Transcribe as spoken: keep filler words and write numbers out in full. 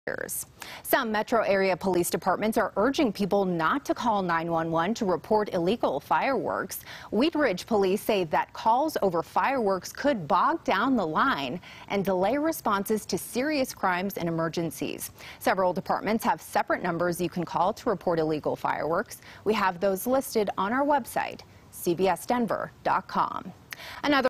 Some metro area police departments are urging people not to call nine one one to report illegal fireworks. Wheat Ridge police say that calls over fireworks could bog down the line and delay responses to serious crimes and emergencies. Several departments have separate numbers you can call to report illegal fireworks. We have those listed on our website, C B S Denver dot com. Another